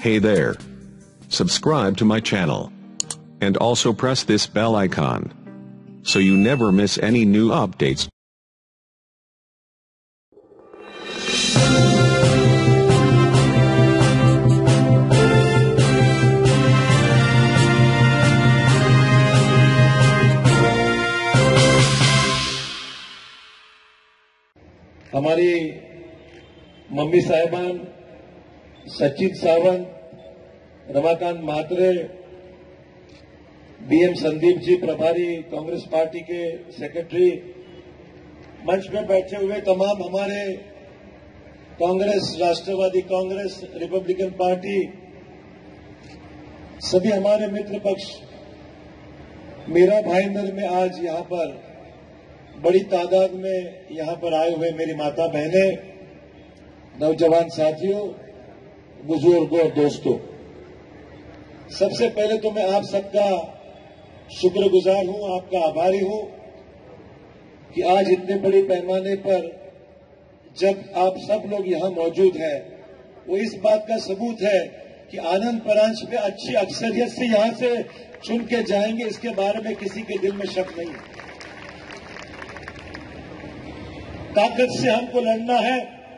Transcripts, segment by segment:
Hey there. Subscribe to my channel. And also press this bell icon, so you never miss any new updates. हमारी मम्मी साहिबान Sachin Sawant, Ramakant Mhatre, BM Sandeep ji प्रभारी Congress party के secretary, मंच में बैठे हुए तमाम हमारे कांग्रेस, राष्ट्रवादी कांग्रेस, रिपब्लिकन पार्टी, सभी हमारे मित्र पक्ष, मीरा भाईंदर में आज यहां पर बड़ी तादाद में यहां पर आए हुए मेरी माता बहनें, नौजवान साथियों, बुजुर्गों और दोस्तों, सबसे पहले तो मैं आप सबका शुक्रगुजार हूं, आपका आभारी हूं कि आज इतने बड़े पैमाने पर जब आप सब लोग यहां मौजूद हैं, वो इस बात का सबूत है कि आनंद परांच पे अच्छी अक्सरियत से यहां से चुन के जाएंगे, इसके बारे में किसी के दिल में शक नहीं है। ताकत से हमको लड़ना है।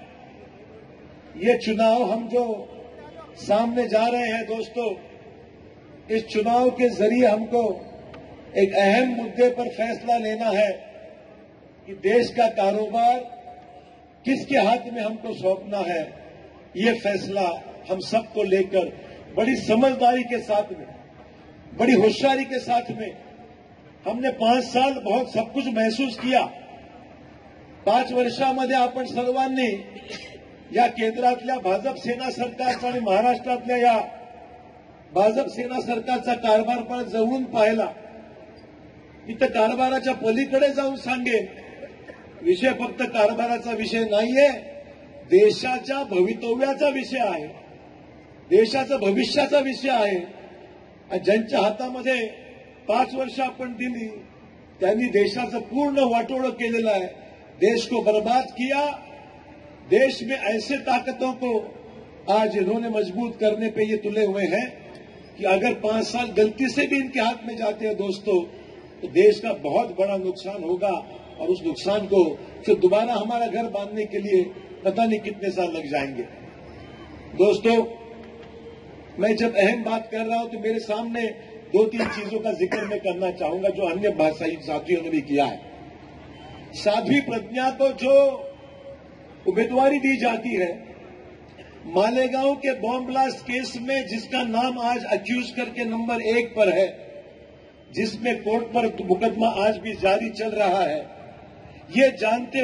ये चुनाव हम जो सामने जा रहे हैं दोस्तों, इस चुनाव के जरिए हमको एक अहम मुद्दे पर फैसला लेना है कि देश का कारोबार किसके हाथ में हमको सौंपना है। ये फैसला हम सबको लेकर बड़ी समझदारी के साथ में, बड़ी होशियारी के साथ में, हमने 5 साल बहुत सब कुछ महसूस किया। 5 वर्षामध्ये आपण सर्वांनी या केंद्रातल्या भाजप सेना सरकारचा आणि महाराष्ट्रातल्या या भाजप सेना सरकारचा कारभार पण जवळून पाहिला। इथं कारभाराच्या पलीकडे जाऊन सांगेन, विषय फक्त कारभाराचा विषय नाहीये, देशाच्या भवितव्याचा विषय आहे, देशाच्या भविष्याचा विषय आहे। ज्यांच्या हातामध्ये 5 वर्ष आपण दिली त्यांनी देशाचं पूर्ण वाटोळं केलेलं आहे, देश को बर्बाद किया। देश में ऐसे ताकतों को आज इन्होंने मजबूत करने पे ये तुले हुए हैं कि अगर 5 साल गलती से भी इनके हाथ में जाते हैं दोस्तों, तो देश का बहुत बड़ा नुकसान होगा और उस नुकसान को फिर दोबारा हमारा घर बांधने के लिए पता नहीं कितने साल लग जाएंगे। दोस्तों, मैं जब अहम बात कर रहा हूं तो मेरे सामने 2-3 चीजों का जिक्र मैं करना चाहूंगा जो अन्य भाषाई साथियों ने भी किया है। साध्वी प्रज्ञा को जो उम्मीदवारी दी जाती है, मालेगांव के बॉम्ब ब्लास्ट केस में जिसका नाम आज अक्यूज करके नंबर 1 पर है, जिसमें कोर्ट पर मुकदमा आज भी जारी चल रहा है, ये जानते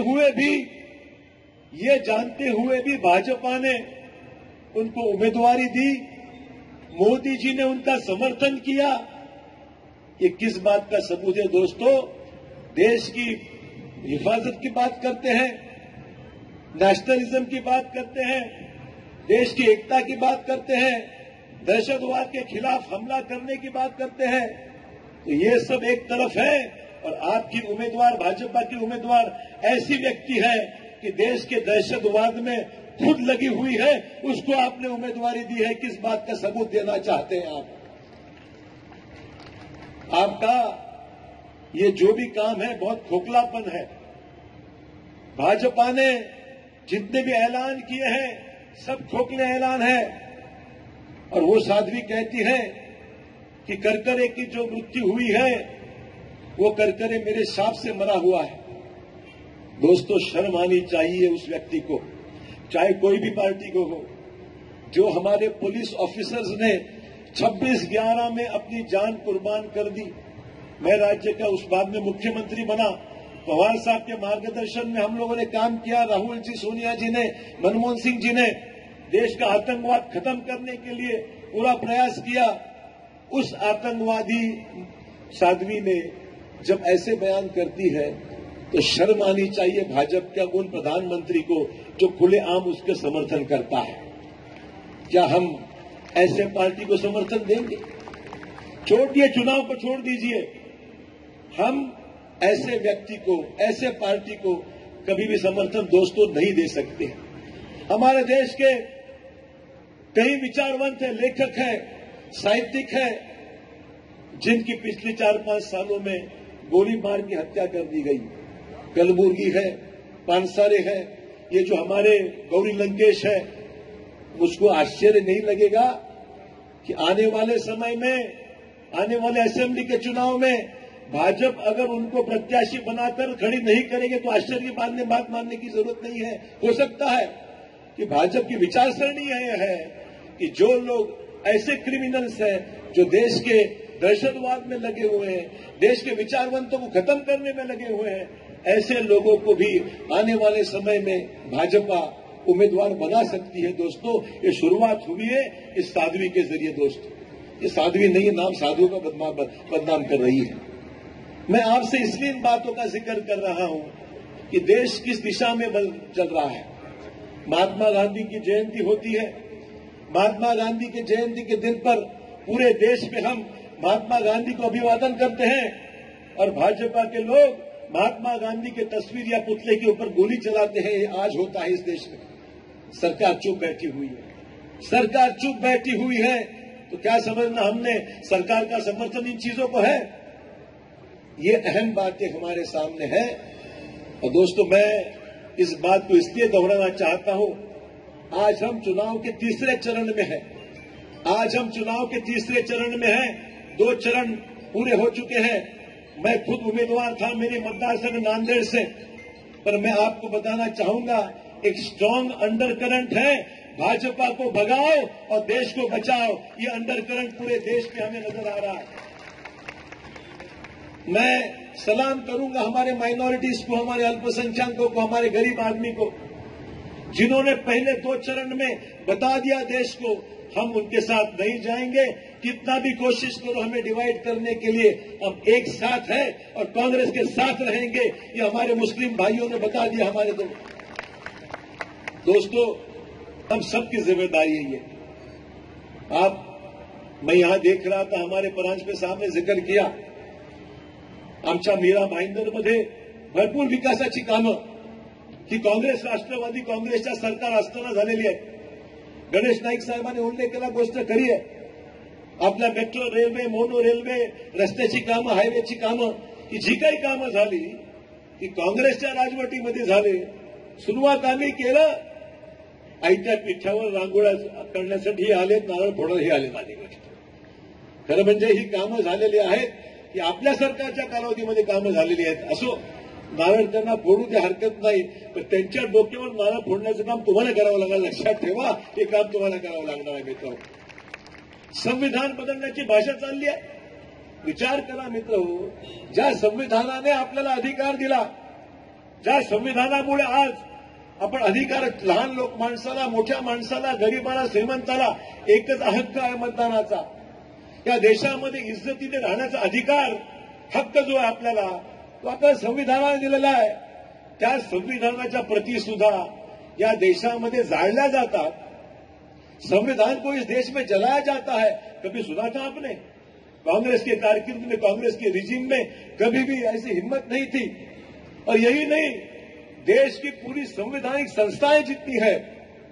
हुए भी भाजपा ने उनको उम्मीदवारी दी, मोदी जी ने उनका समर्थन किया। ये किस बात का सबूत है दोस्तों? देश की हिफाजत की बात करते हैं, नेशनलिज्म की बात करते हैं, देश की एकता की बात करते हैं, दहशतवाद के खिलाफ हमला करने की बात करते हैं, तो ये सब एक तरफ है और आपकी उम्मीदवार, भाजपा की उम्मीदवार ऐसी व्यक्ति है कि देश के दहशतवाद में खुद लगी हुई है, उसको आपने उम्मीदवारी दी है। किस बात का सबूत देना चाहते हैं आप? आपका ये जो भी काम है बहुत खोखलापन है। भाजपा ने जितने भी ऐलान किए हैं सब खोखले ऐलान है और वो साध्वी कहती है कि करकरे की जो मृत्यु हुई है वो करकरे मेरे सांप से मरा हुआ है। दोस्तों, शर्म आनी चाहिए उस व्यक्ति को, चाहे कोई भी पार्टी को हो, जो हमारे पुलिस ऑफिसर्स ने 26/11 में अपनी जान कुर्बान कर दी। मैं राज्य का उस बाद में मुख्यमंत्री बना, पवार साहब के मार्गदर्शन में हम लोगों ने काम किया, राहुल जी, सोनिया जी ने, मनमोहन सिंह जी ने देश का आतंकवाद खत्म करने के लिए पूरा प्रयास किया। उस आतंकवादी साध्वी ने जब ऐसे बयान करती है तो शर्म आनी चाहिए भाजपा के उन प्रधानमंत्री को जो खुलेआम उसके समर्थन करता है। क्या हम ऐसे पार्टी को समर्थन देंगे? छोड़िए, चुनाव को छोड़ दीजिए, हम ऐसे व्यक्ति को, ऐसे पार्टी को कभी भी समर्थन दोस्तों नहीं दे सकते। हमारे देश के कई विचारवंत है, लेखक है, साहित्यिक है, जिनकी पिछले 4-5 सालों में गोली मार की हत्या कर दी गई। कलबुर्गी है, पानसारे है, ये जो हमारे गौरी लंकेश है, मुझको आश्चर्य नहीं लगेगा कि आने वाले समय में, आने वाले असेंबली के चुनाव में भाजपा अगर उनको प्रत्याशी बनाकर खड़ी नहीं करेंगे तो आश्चर्य की बात मानने की जरूरत नहीं है। हो सकता है कि भाजपा की विचारसरणी यह है कि जो लोग ऐसे क्रिमिनल्स हैं जो देश के दहशतवाद में लगे हुए हैं, देश के विचारवंतों को खत्म करने में लगे हुए हैं, ऐसे लोगों को भी आने वाले समय में भाजपा उम्मीदवार बना सकती है। दोस्तों, ये शुरुआत हुई है इस साध्वी के जरिए। दोस्तों, ये साध्वी नहीं है, नाम साधुओं का बदनाम कर रही है। मैं आपसे इसलिए इन बातों का जिक्र कर रहा हूं कि देश किस दिशा में चल रहा है। महात्मा गांधी की जयंती होती है। महात्मा गांधी की जयंती के दिन पर पूरे देश में हम महात्मा गांधी को अभिवादन करते हैं और भाजपा के लोग महात्मा गांधी के तस्वीर या पुतले के ऊपर गोली चलाते हैं। ये आज होता है इस देश में। सरकार चुप बैठी हुई है। सरकार चुप बैठी हुई है तो क्या समझना हमने सरकार का समर्थन इन चीजों को है? ये अहम बातें हमारे सामने है। और दोस्तों, मैं इस बात को इसलिए दोहराना चाहता हूं, आज हम चुनाव के तीसरे चरण में हैं। आज हम चुनाव के तीसरे चरण में हैं। 2 चरण पूरे हो चुके हैं। मैं खुद उम्मीदवार था मेरे मतदार संघ नांदेड़ से, पर मैं आपको बताना चाहूंगा एक स्ट्रांग अंडर करंट है, भाजपा को भगाओ और देश को बचाओ। ये अंडर करंट पूरे देश में हमें नजर आ रहा है। मैं सलाम करूंगा हमारे माइनॉरिटीज को, हमारे अल्पसंख्यकों को, हमारे गरीब आदमी को, जिन्होंने पहले 2 चरण में बता दिया देश को हम उनके साथ नहीं जाएंगे। कितना भी कोशिश करो हमें डिवाइड करने के लिए, हम एक साथ हैं और कांग्रेस के साथ रहेंगे। ये हमारे मुस्लिम भाइयों ने बता दिया हमारे दोस्तों, हम सबकी जिम्मेदारी है ये। मैं यहां देख रहा था, हमारे परांजपे साहब ने जिक्र किया, आमच्या मीरा भाईंदरमध्ये भरपूर विकासाची कामं ही काँग्रेस, राष्ट्रवादी काँग्रेसच्या सरकार असताना झालेली आहे। गणेश नाईक साहेबांनी उल्लेख केला, गोष्ट खरी आहे। आपल्या मेट्रो रेल्वे, मोनो रेल्वे, रस्त्याची कामं, हायवेची कामं, ही जी काही कामं झाली ती काँग्रेसच्या राजवटीमध्ये झाली। सुरुवात आम्ही केलं, आईच्या पिठावर रांगोळ्या करण्यासाठी आलेत, नारळ फोडायला आलेत अलीकडे। खरं म्हणजे ही कामं झालेली आहेत की आपल्या सरकारच्या कालावधीमध्ये कामं झालेली आहेत। असो, नारळ त्यांना फोडू दे, हरकत नाही, पण त्यांच्या डोक्यावर नारळ फोडण्याचं काम तुम्हाला करावं लागेल। लक्षात ठेवा, हे काम तुम्हाला करावं लागणार आहे मित्र। संविधान बदलण्याची भाषा चालली आहे। विचार करा मित्र, ज्या संविधानाने आपल्याला अधिकार दिला, ज्या संविधानामुळे आज आपण अधिकार, लहान लोक माणसाला, मोठ्या माणसाला, गरीबाला, श्रीमंताला एकच हक्क आहे मतदानाचा। या देशामध्ये इज्जतीने राहण्याचा अधिकार, हक्क जो आहे आपल्याला, तो आपल्या संविधानाने दिलेला आहे। त्या संविधानाच्या प्रती सुद्धा या देशामध्ये जाळल्या जातात। संविधान को इस देश में जलाया जाता है। कभी सुना था आपने? कांग्रेस के कारकिर्द में, कांग्रेस के रिजीम में कभी भी ऐसी हिम्मत नहीं थी। और यही नहीं, देश की पूरी संवैधानिक संस्थाएं जितनी है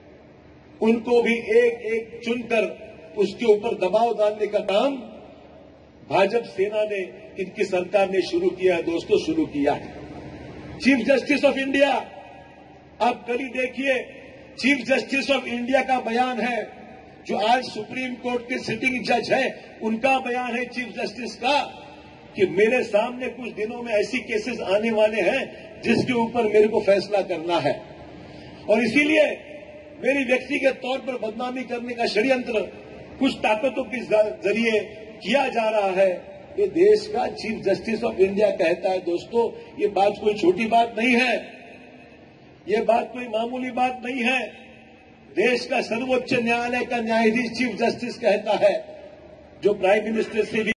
उनको भी एक एक चुनकर उसके ऊपर दबाव डालने का काम भाजपा सेना ने, इनकी सरकार ने शुरू किया है। दोस्तों, शुरू किया है। चीफ जस्टिस ऑफ इंडिया, आप कल ही देखिए, चीफ जस्टिस ऑफ इंडिया का बयान है, जो आज सुप्रीम कोर्ट के सिटिंग जज है, उनका बयान है चीफ जस्टिस का कि मेरे सामने कुछ दिनों में ऐसी केसेस आने वाले हैं जिसके ऊपर मेरे को फैसला करना है। और इसीलिए मेरी व्यक्तिगत तौर पर बदनामी करने का षड्यंत्र कुछ ताकतों के जरिए किया जा रहा है। ये देश का चीफ जस्टिस ऑफ इंडिया कहता है। दोस्तों, ये बात कोई छोटी बात नहीं है, ये बात कोई मामूली बात नहीं है। देश का सर्वोच्च न्यायालय का न्यायाधीश चीफ जस्टिस कहता है, जो प्राइम मिनिस्टर से भी